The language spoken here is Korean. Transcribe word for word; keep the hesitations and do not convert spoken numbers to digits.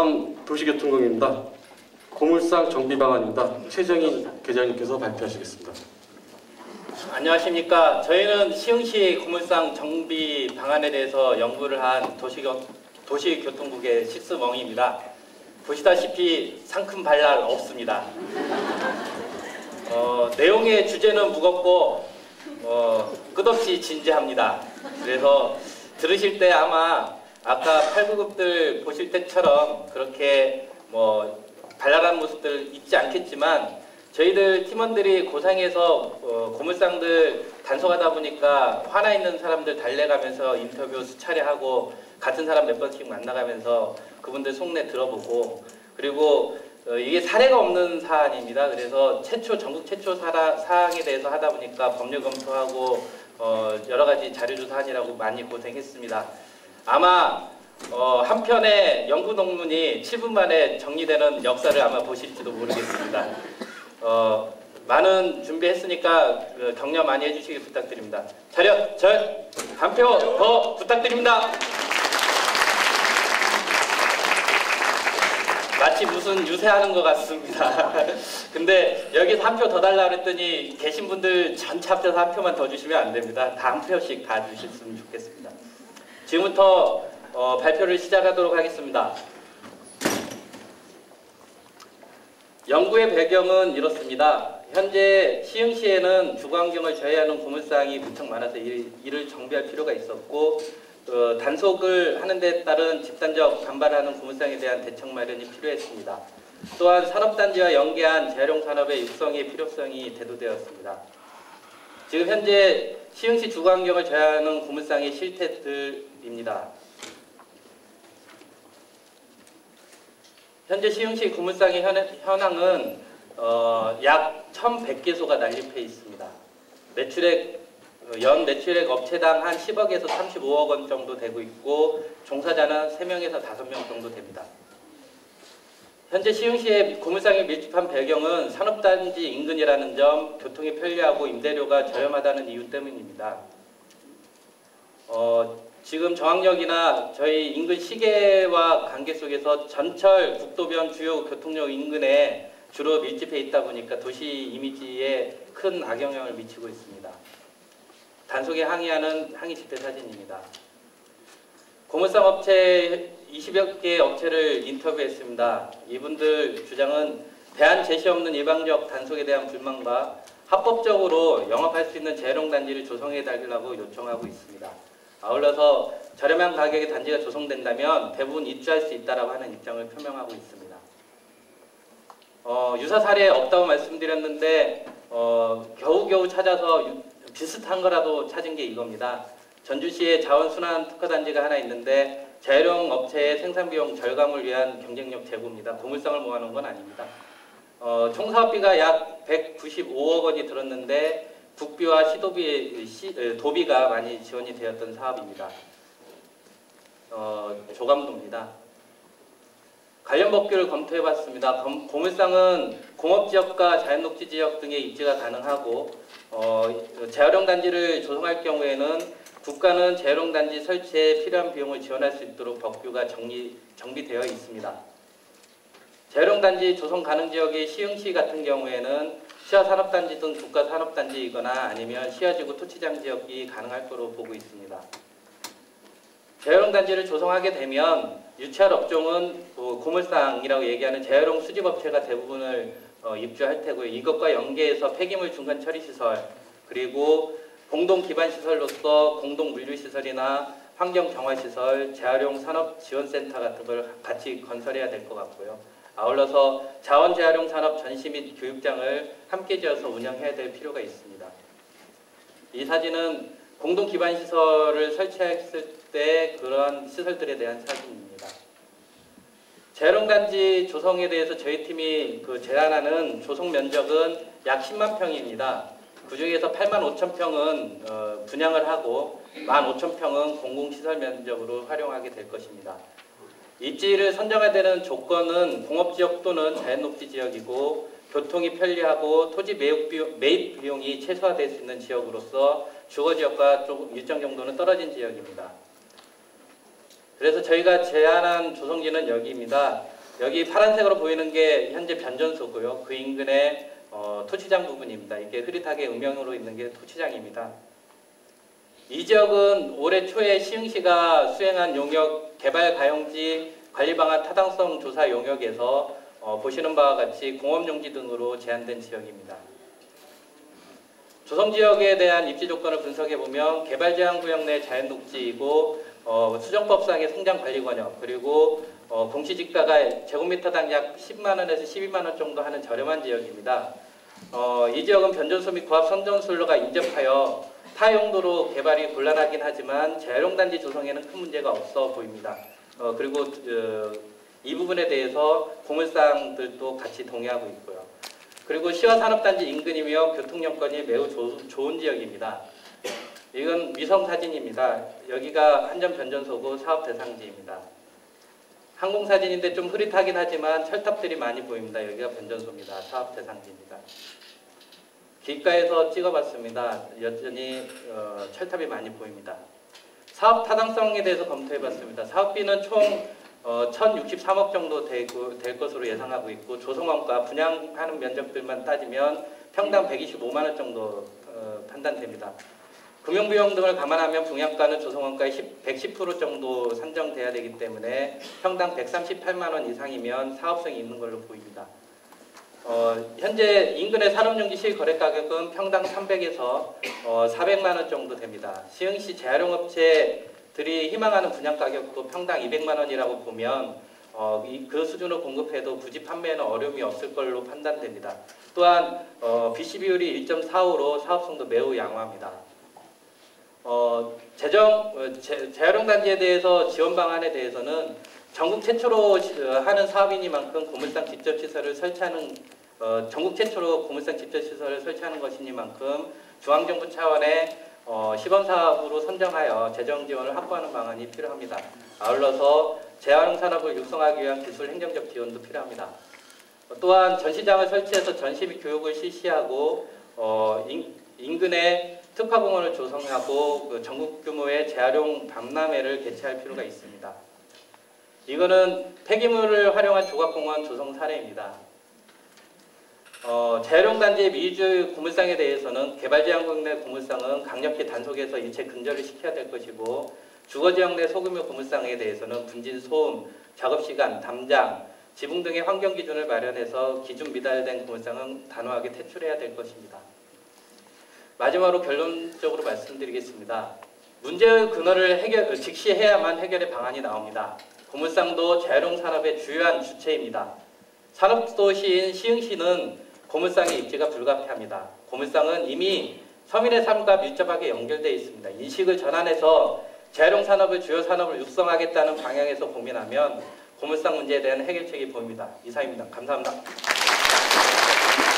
다음 도시교통공입니다. 고물상 정비 방안입니다. 최정인 계장님께서 발표하시겠습니다. 안녕하십니까. 저희는 시흥시 고물상 정비 방안에 대해서 연구를 한 도시교, 도시교통국의 식스멍입니다. 보시다시피 상큼 발랄 없습니다. 어, 내용의 주제는 무겁고 어, 끝없이 진지합니다. 그래서 들으실 때 아마 아까 팔 구급들 보실 때처럼 그렇게 뭐 발랄한 모습들 있지 않겠지만 저희들 팀원들이 고상에서 어, 고물상들 단속하다 보니까 화나 있는 사람들 달래가면서 인터뷰 수차례 하고 같은 사람 몇 번씩 만나가면서 그분들 속내 들어보고 그리고 어, 이게 사례가 없는 사안입니다. 그래서 최초 전국 최초 사라, 사항에 대해서 하다 보니까 법률 검토하고 어, 여러 가지 자료 조사하느라고 많이 고생했습니다. 아마 어, 한편의 연구 논문이 칠 분 만에 정리되는 역사를 아마 보실지도 모르겠습니다. 어, 많은 준비했으니까 그 격려 많이 해주시기 부탁드립니다. 차렷, 절, 한 표 더 부탁드립니다. 마치 무슨 유세하는 것 같습니다. 근데 여기서 한 표 더 달라 그랬더니 계신 분들 전체 합쳐서 한 표만 더 주시면 안 됩니다. 다 한 표씩 다 주셨으면 좋겠습니다. 지금부터 어, 발표를 시작하도록 하겠습니다. 연구의 배경은 이렇습니다. 현재 시흥시에는 주거환경을 저해하는 고물상이 무척 많아서 이를 정비할 필요가 있었고 어, 단속을 하는 데 따른 집단적 반발하는 고물상에 대한 대책 마련이 필요했습니다. 또한 산업단지와 연계한 재활용 산업의 육성의 필요성이 대두되었습니다. 지금 현재 시흥시 주거환경을 저해하는 고물상의 실태들입니다. 현재 시흥시 고물상의 현황은 어, 약 천백 개소가 난립해 있습니다. 매출액, 연 매출액 업체당 한 십억에서 삼십오억 원 정도 되고 있고 종사자는 세 명에서 다섯 명 정도 됩니다. 현재 시흥시의 고물상이 밀집한 배경은 산업단지 인근이라는 점, 교통이 편리하고 임대료가 저렴하다는 이유 때문입니다. 어, 지금 정학역이나 저희 인근 시계와 관계 속에서 전철, 국도변 주요 교통역 인근에 주로 밀집해 있다 보니까 도시 이미지에 큰 악영향을 미치고 있습니다. 단속에 항의하는 항의 집회 사진입니다. 고물상 업체 이십여 개 업체를 인터뷰했습니다. 이분들 주장은 대안 제시 없는 일방적 단속에 대한 불만과 합법적으로 영업할 수 있는 재활용 단지를 조성해 달라고 요청하고 있습니다. 아울러서 저렴한 가격의 단지가 조성된다면 대부분 입주할 수 있다라고 하는 입장을 표명하고 있습니다. 어, 유사 사례 없다고 말씀드렸는데 어, 겨우겨우 찾아서 유, 비슷한 거라도 찾은 게 이겁니다. 전주시에 자원순환 특화단지가 하나 있는데 재활용 업체의 생산비용 절감을 위한 경쟁력 제고입니다. 고물상을 모아놓은 건 아닙니다. 어, 총 사업비가 약 백구십오억 원이 들었는데 국비와 시도비, 시, 도비가 많이 지원이 되었던 사업입니다. 어, 조감도입니다. 관련 법규를 검토해봤습니다. 고물상은 공업지역과 자연녹지 지역 등의 입지가 가능하고 어, 재활용 단지를 조성할 경우에는 국가는 재활용 단지 설치에 필요한 비용을 지원할 수 있도록 법규가 정리, 정비되어 있습니다. 재활용 단지 조성 가능 지역이 시흥시 같은 경우에는 시야산업단지 등 국가산업단지이거나 아니면 시야지구 토치장 지역이 가능할 거로 보고 있습니다. 재활용 단지를 조성하게 되면 유치할 업종은 고물상이라고 얘기하는 재활용 수집업체가 대부분을 입주할 테고요. 이것과 연계해서 폐기물 중간 처리시설 그리고 공동 기반시설로서 공동 물류시설이나 환경 정화시설, 재활용 산업지원센터 같은 걸 같이 건설해야 될 것 같고요. 아울러서 자원 재활용 산업 전시 및 교육장을 함께 지어서 운영해야 될 필요가 있습니다. 이 사진은 공동 기반 시설을 설치했을 때 그러한 시설들에 대한 사진입니다. 재활용 단지 조성에 대해서 저희 팀이 그 제안하는 조성 면적은 약 십만 평입니다. 그 중에서 팔만 오천 평은 어, 분양을 하고 만 오천 평은 공공시설 면적으로 활용하게 될 것입니다. 입지를 선정해야 되는 조건은 공업지역 또는 자연녹지 지역이고 교통이 편리하고 토지 매입, 비용, 매입 비용이 최소화될 수 있는 지역으로서 주거지역과 좀 일정 정도는 떨어진 지역입니다. 그래서 저희가 제안한 조성지는 여기입니다. 여기 파란색으로 보이는 게 현재 변전소고요. 그 인근에 어, 토치장 부분입니다. 이게 흐릿하게 음영으로 있는 게 토치장입니다. 이 지역은 올해 초에 시흥시가 수행한 용역 개발 가용지 관리방안 타당성 조사 용역에서 어, 보시는 바와 같이 공업용지 등으로 제한된 지역입니다. 조성지역에 대한 입지 조건을 분석해 보면 개발제한구역 내 자연녹지이고 어, 수정법상의 성장관리권역 그리고 어, 공시지가가 제곱미터당 약 십만 원에서 십이만 원 정도 하는 저렴한 지역입니다. 어, 이 지역은 변전소 및 고압 선전술로가 인접하여 타 용도로 개발이 곤란하긴 하지만 재활용단지 조성에는 큰 문제가 없어 보입니다. 어, 그리고 어, 이 부분에 대해서 고물상들도 같이 동의하고 있고요. 그리고 시와 산업단지 인근이며 교통 여건이 매우 조, 좋은 지역입니다. 이건 위성 사진입니다. 여기가 한전 변전소고 사업 대상지입니다. 항공 사진인데 좀 흐릿하긴 하지만 철탑들이 많이 보입니다. 여기가 변전소입니다. 사업 대상지입니다. 길가에서 찍어봤습니다. 여전히 어, 철탑이 많이 보입니다. 사업 타당성에 대해서 검토해봤습니다. 사업비는 총 어, 천육십삼억 정도 되고, 될 것으로 예상하고 있고 조성원가 분양하는 면적들만 따지면 평당 백이십오만 원 정도 어, 판단됩니다. 금융비용 등을 감안하면 분양가는 조성원가의 백십 퍼센트 정도 산정돼야 되기 때문에 평당 백삼십팔만 원 이상이면 사업성이 있는 걸로 보입니다. 어, 현재 인근의 산업용지 실거래가격은 평당 삼백에서 어, 사백만 원 정도 됩니다. 시흥시 재활용업체들이 희망하는 분양가격도 평당 이백만 원이라고 보면 어, 이, 그 수준으로 공급해도 굳이 판매에는 어려움이 없을 걸로 판단됩니다. 또한 어, 비씨 비율이 일 점 사오로 사업성도 매우 양호합니다. 어, 재정, 어, 재, 재활용단지에 대해서 지원 방안에 대해서는 전국 최초로 하는 사업이니만큼 고물상 직접시설을 설치하는 어, 전국 최초로 고물상 직접시설을 설치하는 것이니만큼 중앙정부 차원의 어, 시범사업으로 선정하여 재정 지원을 확보하는 방안이 필요합니다. 아울러서 재활용 산업을 육성하기 위한 기술 행정적 지원도 필요합니다. 어, 또한 전시장을 설치해서 전시 및 교육을 실시하고 어, 인, 인근에 특화공원을 조성하고 그 전국 규모의 재활용 박람회를 개최할 필요가 있습니다. 이거는 폐기물을 활용한 조각공원 조성 사례입니다. 어, 재활용단지의 미주 고물상에 대해서는 개발제한구역 내 고물상은 강력히 단속해서 일체 근절을 시켜야 될 것이고 주거지역 내 소규모 고물상에 대해서는 분진 소음, 작업시간, 담장, 지붕 등의 환경기준을 마련해서 기준 미달된 고물상은 단호하게 퇴출해야 될 것입니다. 마지막으로 결론적으로 말씀드리겠습니다. 문제의 근원을 해결, 직시해야만 해결의 방안이 나옵니다. 고물상도 재활용 산업의 주요한 주체입니다. 산업도시인 시흥시는 고물상의 입지가 불가피합니다. 고물상은 이미 서민의 삶과 밀접하게 연결되어 있습니다. 인식을 전환해서 재활용 산업을 주요 산업을 육성하겠다는 방향에서 고민하면 고물상 문제에 대한 해결책이 보입니다. 이상입니다. 감사합니다.